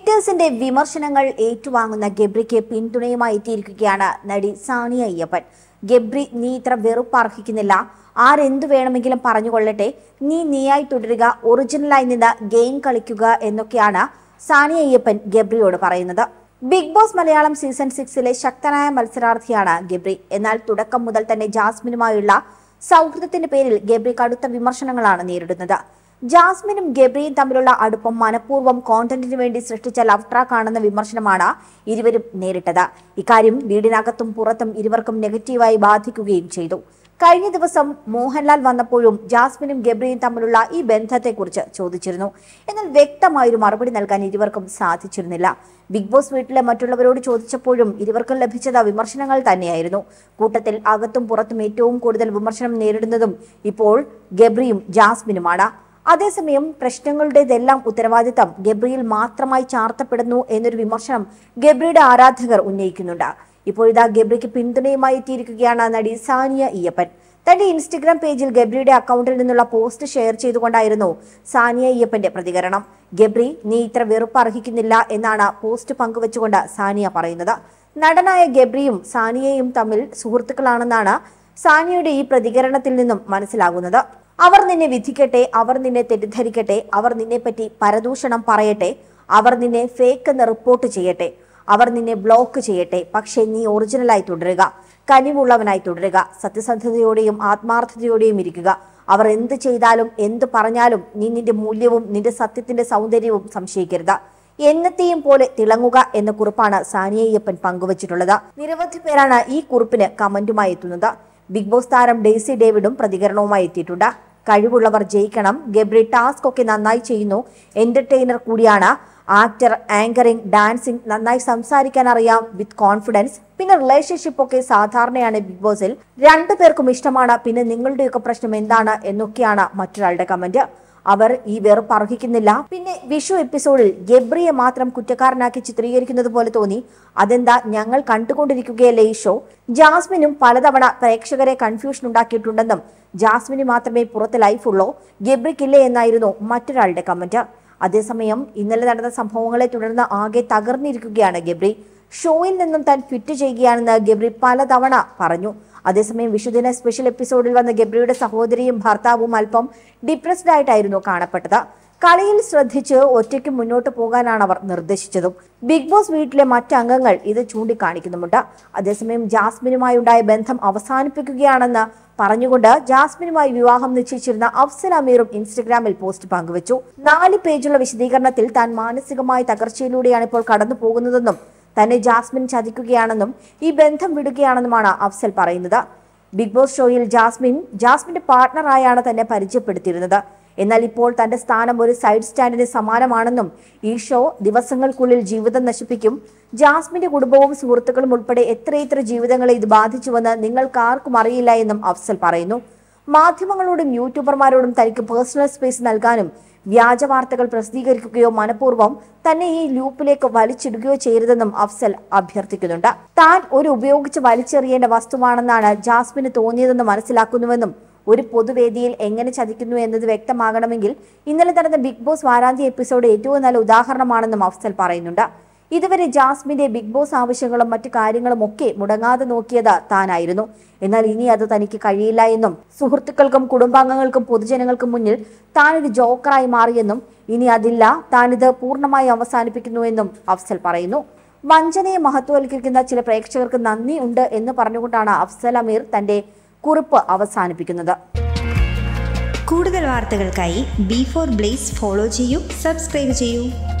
ക്രിട്ടിക്കേഴ്സിന്റെ വിമർശനങ്ങൾ ഏറ്റുവാങ്ങുന്ന ഗബ്രിക്ക് പിന്തുണയുമായി എത്തിയിരിക്കുകയാണ് നടി സാനിയ അയ്യപ്പൻ. ഗബ്രി, നീ ഇത്ര വെറുപ്പർഹിക്കുന്നില്ല, ആരെന്തു വേണമെങ്കിലും പറഞ്ഞുകൊള്ളട്ടെ, നീയായി തുടരുക, ഒറിജിനലായി നിന്ന് ഗെയിം കളിക്കുക എന്നൊക്കെയാണ് സാനിയ അയ്യപ്പൻ ഗബ്രിയോട് പറയുന്നത്. ബിഗ് ബോസ് മലയാളം സീസൺ 6 ശക്തനായ മത്സരാർത്ഥിയാണ് ഗബ്രി. എന്നാൽ തുടക്കം മുതൽ തന്നെ ജാസ്മിനുമായുള്ള സൗഹൃദത്തിന്റെ പേരിൽ ഗബ്രി കടുത്ത വിമർശനങ്ങളാണ് നേരിടുന്നത്. ജാസ്മിനും ഗബ്രിയും തമ്മിലുള്ള അടുപ്പം മനഃപൂർവ്വം കോണ്ടന്റിന് വേണ്ടി സൃഷ്ടിച്ച ലവ് ട്രാക്ക് ആണെന്ന വിമർശനമാണ് ഇരുവരും നേരിട്ടത്. ഇക്കാര്യം വീടിനകത്തും പുറത്തും ഇരുവർക്കും നെഗറ്റീവായി ബാധിക്കുകയും ചെയ്തു. കഴിഞ്ഞ ദിവസം മോഹൻലാൽ വന്നപ്പോഴും ജാസ്മിനും ഗബ്രിയും തമ്മിലുള്ള ഈ ബന്ധത്തെക്കുറിച്ച് ചോദിച്ചിരുന്നു. എന്നാൽ വ്യക്തമായൊരു മറുപടി നൽകാൻ ഇരുവർക്കും സാധിച്ചിരുന്നില്ല. ബിഗ് ബോസ് വീട്ടിലെ മറ്റുള്ളവരോട് ചോദിച്ചപ്പോഴും ഇരുവർക്കും ലഭിച്ചത് വിമർശനങ്ങൾ തന്നെയായിരുന്നു. കൂട്ടത്തിൽ അകത്തും പുറത്തും ഏറ്റവും കൂടുതൽ വിമർശനം നേരിടുന്നതും ഇപ്പോൾ ഗബ്രിയും ജാസ്മിനുമാണ്. അതേസമയം പ്രശ്നങ്ങളുടേതെല്ലാം ഉത്തരവാദിത്തം ഗബ്രിയിൽ മാത്രമായി ചാർത്തപ്പെടുന്നു എന്നൊരു വിമർശനം ഗബ്രിയുടെ ആരാധകർ ഉന്നയിക്കുന്നുണ്ട്. ഇപ്പോഴിതാ ഗബ്രിക്ക് പിന്തുണയുമായി എത്തിയിരിക്കുകയാണ് നടി സാനിയ അയ്യപ്പൻ. തന്റെ ഇൻസ്റ്റഗ്രാം പേജിൽ ഗബ്രിയുടെ അക്കൗണ്ടിൽ നിന്നുള്ള പോസ്റ്റ് ഷെയർ ചെയ്തുകൊണ്ടായിരുന്നു സാനിയ അയ്യപ്പന്റെ പ്രതികരണം. ഗബ്രി, നീ ഇത്ര വെറുപ്പർഹിക്കുന്നില്ല എന്നാണ് പോസ്റ്റ് പങ്കുവച്ചുകൊണ്ട് സാനിയ പറയുന്നത്. നടനായ ഗബ്രിയും സാനിയയും തമ്മിൽ സുഹൃത്തുക്കളാണെന്നാണ് സാനിയയുടെ ഈ പ്രതികരണത്തിൽ നിന്നും മനസ്സിലാകുന്നത്. അവർ നിന്നെ വിധിക്കട്ടെ, അവർ നിന്നെ തെറ്റിദ്ധരിക്കട്ടെ, അവർ നിന്നെപ്പറ്റി പരദൂഷണം പറയട്ടെ, അവർ നിന്നെ ഫേക്ക് എന്ന് റിപ്പോർട്ട് ചെയ്യട്ടെ, അവർ നിന്നെ ബ്ലോക്ക് ചെയ്യട്ടെ, പക്ഷേ നീ ഒറിജിനലായി തുടരുക, കനിവുള്ളവനായി തുടരുക, സത്യസന്ധതയോടെയും ആത്മാർത്ഥതയോടെയും ഇരിക്കുക. അവർ എന്ത് ചെയ്താലും എന്ത് പറഞ്ഞാലും നീ നിന്റെ മൂല്യവും നിന്റെ സത്യത്തിന്റെ സൗന്ദര്യവും സംശയിക്കരുത്. എന്നത്തെയും പോലെ തിളങ്ങുക എന്ന കുറിപ്പാണ് സാനിയ അയ്യപ്പൻ പങ്കുവച്ചിട്ടുള്ളത്. നിരവധി പേരാണ് ഈ കുറിപ്പിന് കമന്റുമായി എത്തുന്നത്. ബിഗ് ബോസ് താരം ഡെയ്സി ഡേവിഡും പ്രതികരണവുമായി എത്തിയിട്ടുണ്ട്. കഴിവുള്ളവർ ജയിക്കണം, ഗബ്രി ടാസ്ക് ഒക്കെ നന്നായി ചെയ്യുന്നു, എന്റർടൈനർ കൂടിയാണ്, ആക്ടർ, ആങ്കറിംഗ്, ഡാൻസിംഗ്, നന്നായി സംസാരിക്കാൻ അറിയാം, വിത്ത് കോൺഫിഡൻസ്, പിന്നെ റിലേഷൻഷിപ്പ് ഒക്കെ സാധാരണയാണ് ബിഗ് ബോസിൽ, രണ്ടുപേർക്കും ഇഷ്ടമാണ്, പിന്നെ നിങ്ങളുടെയൊക്കെ പ്രശ്നം എന്താണ് എന്നൊക്കെയാണ് മറ്റൊരാളുടെ കമന്റ്. അവർ ഈ വെറുപ്പ് അർഹിക്കുന്നില്ല. പിന്നെ വിഷു എപ്പിസോഡിൽ ഗബ്രിയെ മാത്രം കുറ്റക്കാരനാക്കി ചിത്രീകരിക്കുന്നത് പോലെ തോന്നി. അതെന്താ, ഞങ്ങൾ കണ്ടുകൊണ്ടിരിക്കുകയല്ലേ ഈ ഷോ. ജാസ്മിനും പലതവണ പ്രേക്ഷകരെ കൺഫ്യൂഷൻ ഉണ്ടാക്കിയിട്ടുണ്ടെന്നും ജാസ്മിന് മാത്രമേ പുറത്ത് ലൈഫുള്ളൂ, ഗബ്രിക്കില്ലേ എന്നായിരുന്നു മറ്റൊരാളുടെ കമന്റ്. അതേസമയം ഇന്നലെ നടന്ന സംഭവങ്ങളെ തുടർന്ന് ആകെ തകർന്നിരിക്കുകയാണ് ഗബ്രി. ഷോയിൽ നിന്നും താൻ ക്വിറ്റ് ചെയ്യുകയാണെന്ന് ഗബ്രി പലതവണ പറഞ്ഞു. അതേസമയം വിഷുദിന സ്പെഷ്യൽ എപ്പിസോഡിൽ വന്ന ഗബ്രിയുടെ സഹോദരിയും ഭർത്താവും അല്പം ഡിപ്രസ്ഡ് ആയിട്ടായിരുന്നു കാണപ്പെട്ടത്. കളിയിൽ ശ്രദ്ധിച്ച് ഒറ്റയ്ക്ക് മുന്നോട്ട് പോകാനാണ് അവർ നിർദ്ദേശിച്ചതും. ബിഗ് ബോസ് വീട്ടിലെ മറ്റംഗങ്ങൾ ഇത് ചൂണ്ടിക്കാണിക്കുന്നുമുണ്ട്. അതേസമയം ജാസ്മിനുമായി ഉണ്ടായ ബന്ധം അവസാനിപ്പിക്കുകയാണെന്ന് പറഞ്ഞുകൊണ്ട് ജാസ്മിനുമായി വിവാഹം നിശ്ചയിച്ചിരുന്ന അഫ്സൽ അമീറും ഇൻസ്റ്റഗ്രാമിൽ പോസ്റ്റ് പങ്കുവച്ചു. 4 പേജുള്ള വിശദീകരണത്തിൽ താൻ മാനസികമായ തകർച്ചയിലൂടെയാണ് ഇപ്പോൾ കടന്നു പോകുന്നതെന്നും തന്നെ ജാസ്മിൻ ചതിക്കുകയാണെന്നും ഈ ബന്ധം വിടുകയാണെന്നുമാണ് അഫ്സൽ പറയുന്നത്. ബിഗ് ബോസ് ഷോയിൽ ജാസ്മിന്റെ പാർട്ട്ണറായാണ് തന്നെ പരിചയപ്പെടുത്തിയിരുന്നത്. എന്നാൽ ഇപ്പോൾ തന്റെ സ്ഥാനം ഒരു സൈഡ് സ്റ്റാൻഡിന് സമാനമാണെന്നും ഈ ഷോ ദിവസങ്ങൾക്കുള്ളിൽ ജീവിതം നശിപ്പിക്കും, ജാസ്മിന്റെ കുടുംബവും സുഹൃത്തുക്കളും ഉൾപ്പെടെ എത്രയെത്ര ജീവിതങ്ങളെ ഇത് ബാധിച്ചുവെന്ന് നിങ്ങൾക്കാർക്കും അറിയില്ല എന്നും അഫ്സൽ പറയുന്നു. മാധ്യമങ്ങളോടും യൂട്യൂബർമാരോടും തനിക്ക് പേഴ്സണൽ സ്പേസ് നൽകാനും വ്യാജ വാർത്തകൾ പ്രസിദ്ധീകരിക്കുകയോ മനഃപൂർവ്വം തന്നെ ഈ ലൂപ്പിലേക്ക് വലിച്ചിടുകയോ ചെയ്യരുതെന്നും അഫ്സൽ അഭ്യർത്ഥിക്കുന്നുണ്ട്. താൻ ഒരു ഉപയോഗിച്ച് വലിച്ചെറിയേണ്ട വസ്തുവാണെന്നാണ് ജാസ്മിന് തോന്നിയതെന്ന് മനസ്സിലാക്കുന്നുവെന്നും ഒരു പൊതുവേദിയിൽ എങ്ങനെ ചതിക്കുന്നു എന്നത് വ്യക്തമാകണമെങ്കിൽ ഇന്നലെ നടന്ന ബിഗ് ബോസ് വാരാന്ത്യ എപ്പിസോഡ് ഏറ്റവും നല്ല ഉദാഹരണമാണെന്നും അഫ്സൽ പറയുന്നുണ്ട്. ഇതുവരെ ജാസ്മിന്റെ ബിഗ് ബോസ് ആവശ്യങ്ങളും മറ്റു കാര്യങ്ങളും ഒക്കെ മുടങ്ങാതെ നോക്കിയത് താനായിരുന്നു. എന്നാൽ ഇനി അത് തനിക്ക് കഴിയില്ല എന്നും സുഹൃത്തുക്കൾക്കും കുടുംബാംഗങ്ങൾക്കും പൊതുജനങ്ങൾക്കും മുന്നിൽ താനൊരു ജോക്കറായി മാറിയെന്നും ഇനി അതില്ല, താനിത് പൂർണ്ണമായി അവസാനിപ്പിക്കുന്നു എന്നും അഫ്സൽ പറയുന്നു. വഞ്ചനയെ മഹത്വവൽക്കരിക്കുന്ന ചില പ്രേക്ഷകർക്ക് നന്ദി ഉണ്ട് എന്ന് പറഞ്ഞുകൊണ്ടാണ് അഫ്സൽ അമീർ തന്റെ കുറിപ്പ് അവസാനിപ്പിക്കുന്നത്. കൂടുതൽ വാർത്തകൾക്കായി B4 Blaze ഫോളോ ചെയ്യൂ, സബ്സ്ക്രൈബ് ചെയ്യൂ.